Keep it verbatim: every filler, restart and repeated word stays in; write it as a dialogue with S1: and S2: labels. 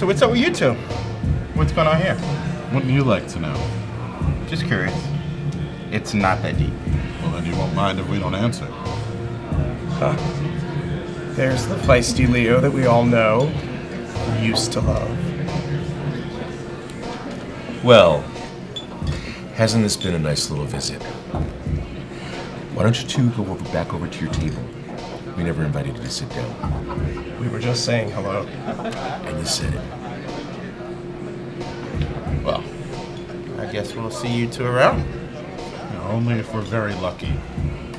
S1: So what's up with you two? What's going on here?
S2: Wouldn't you like to know?
S1: Just curious. It's not that deep.
S2: Well, then you won't mind if we don't answer.
S3: Huh. There's the feisty Leo that we all know, used to love.
S4: Well, hasn't this been a nice little visit? Why don't you two go over, back over to your table? We never invited you to sit down.
S3: We were just saying hello.
S4: And you said it.
S1: Well, I guess we'll see you two around.
S2: You know, only if we're very lucky.